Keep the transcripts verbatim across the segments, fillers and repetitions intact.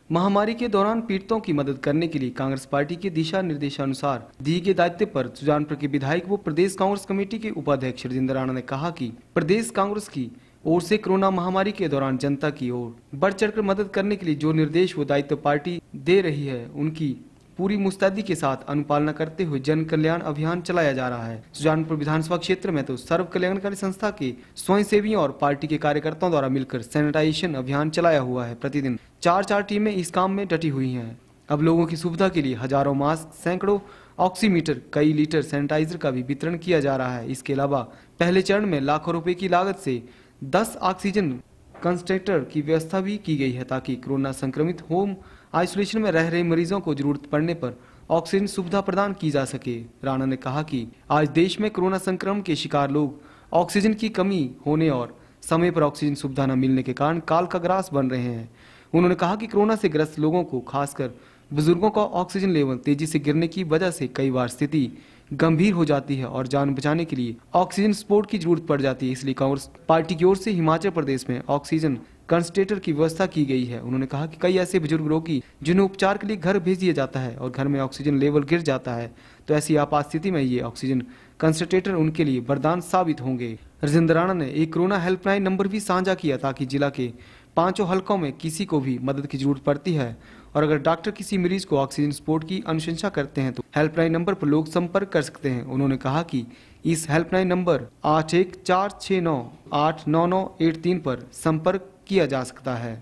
महामारी के दौरान पीड़ितों की मदद करने के लिए कांग्रेस पार्टी के दिशा निर्देशानुसार दिए गए दायित्व पर सुजानपुर के विधायक व प्रदेश कांग्रेस कमेटी के उपाध्यक्ष राजेंद्र राणा ने कहा कि प्रदेश कांग्रेस की ओर से कोरोना महामारी के दौरान जनता की ओर बढ़ चढ़कर मदद करने के लिए जो निर्देश व दायित्व पार्टी दे रही है उनकी पूरी मुस्तैदी के साथ अनुपालना करते हुए जन कल्याण अभियान चलाया जा रहा है। सुजानपुर विधानसभा क्षेत्र में तो सर्व कल्याणकारी संस्था के स्वयंसेवियों और पार्टी के कार्यकर्ताओं द्वारा मिलकर सैनिटाइजेशन अभियान चलाया हुआ है। प्रतिदिन चार चार टीमें इस काम में डटी हुई हैं। अब लोगों की सुविधा के लिए हजारों मास्क, सैकड़ों ऑक्सीमीटर, कई लीटर सैनिटाइजर का भी वितरण किया जा रहा है। इसके अलावा पहले चरण में लाखों रुपए की लागत से दस ऑक्सीजन कंसंट्रेटर की व्यवस्था भी की गई है ताकि कोरोना संक्रमित होम आइसोलेशन में रह रहे मरीजों को जरूरत पड़ने पर ऑक्सीजन सुविधा प्रदान की जा सके। राणा ने कहा कि आज देश में कोरोना संक्रमण के शिकार लोग ऑक्सीजन की कमी होने और समय पर ऑक्सीजन सुविधा न मिलने के कारण काल का ग्रास बन रहे हैं। उन्होंने कहा कि कोरोना से ग्रस्त लोगों को, खासकर बुजुर्गों का ऑक्सीजन लेवल तेजी से गिरने की वजह से कई बार स्थिति गंभीर हो जाती है और जान बचाने के लिए ऑक्सीजन सपोर्ट की जरूरत पड़ जाती है। इसलिए कांग्रेस पार्टी की ओर से हिमाचल प्रदेश में ऑक्सीजन कंसंट्रेटर की व्यवस्था की गई है। उन्होंने कहा कि कई ऐसे बुजुर्ग रोगी जिन्हें उपचार के लिए घर भेज दिया जाता है और घर में ऑक्सीजन लेवल गिर जाता है, तो ऐसी आपात स्थिति में ये ऑक्सीजन कंसंट्रेटर उनके लिए वरदान साबित होंगे। राजेंद्र राणा ने एक कोरोना हेल्पलाइन नंबर भी साझा किया ताकि जिला के पांचों हलकों में किसी को भी मदद की जरूरत पड़ती है और अगर डॉक्टर किसी मरीज को ऑक्सीजन सपोर्ट की अनुशंसा करते हैं तो हेल्पलाइन नंबर पर लोग संपर्क कर सकते हैं। उन्होंने कहा कि इस हेल्पलाइन नंबर आठ एक चार छः नौ आठ नौ नौ एट तीन पर संपर्क किया जा सकता है।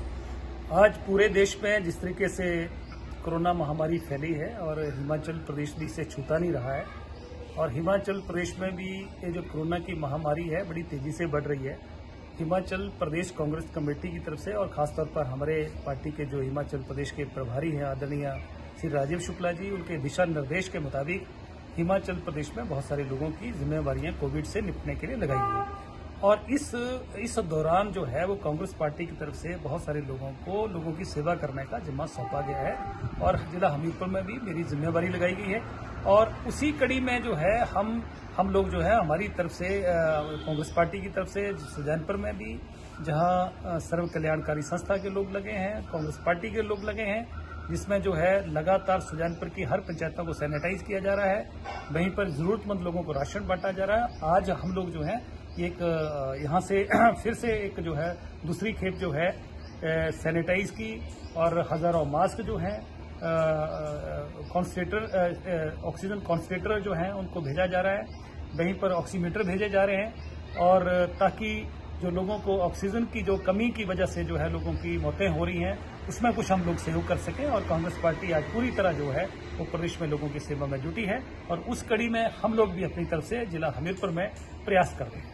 आज पूरे देश में जिस तरीके से कोरोना महामारी फैली है और हिमाचल प्रदेश भी इसे छूता नहीं रहा है और हिमाचल प्रदेश में भी ये जो कोरोना की महामारी है बड़ी तेजी से बढ़ रही है। हिमाचल प्रदेश कांग्रेस कमेटी की तरफ से और खासतौर पर हमारे पार्टी के जो हिमाचल प्रदेश के प्रभारी हैं आदरणीय श्री राजीव शुक्ला जी, उनके दिशा निर्देश के मुताबिक हिमाचल प्रदेश में बहुत सारे लोगों की जिम्मेवारियां कोविड से निपटने के लिए लगाई गई और इस इस दौरान जो है वो कांग्रेस पार्टी की तरफ से बहुत सारे लोगों को लोगों की सेवा करने का जिम्मा सौंपा गया है और जिला हमीरपुर में भी मेरी जिम्मेवारी लगाई गई है और उसी कड़ी में जो है हम हम लोग जो है हमारी तरफ से कांग्रेस पार्टी की तरफ से सुजानपुर में भी जहां सर्व कल्याणकारी संस्था के लोग लगे हैं, कांग्रेस पार्टी के लोग लगे हैं, जिसमें जो है लगातार सुजानपुर की हर पंचायतों को सैनिटाइज किया जा रहा है। वहीं पर जरूरतमंद लोगों को राशन बांटा जा रहा है। आज हम लोग जो है एक यहाँ से फिर से एक जो है दूसरी खेप जो है सैनिटाइज की और हजारों मास्क जो है कॉन्संट्रेटर ऑक्सीजन कॉन्संट्रेटर जो हैं उनको भेजा जा रहा है। वहीं पर ऑक्सीमीटर भेजे जा रहे हैं और ताकि जो लोगों को ऑक्सीजन की जो कमी की वजह से जो है लोगों की मौतें हो रही हैं उसमें कुछ हम लोग सहयोग कर सकें और कांग्रेस पार्टी आज पूरी तरह जो है वो प्रदेश में लोगों की सेवा में जुटी है और उस कड़ी में हम लोग भी अपनी तरफ से जिला हमीरपुर में प्रयास कर रहे हैं।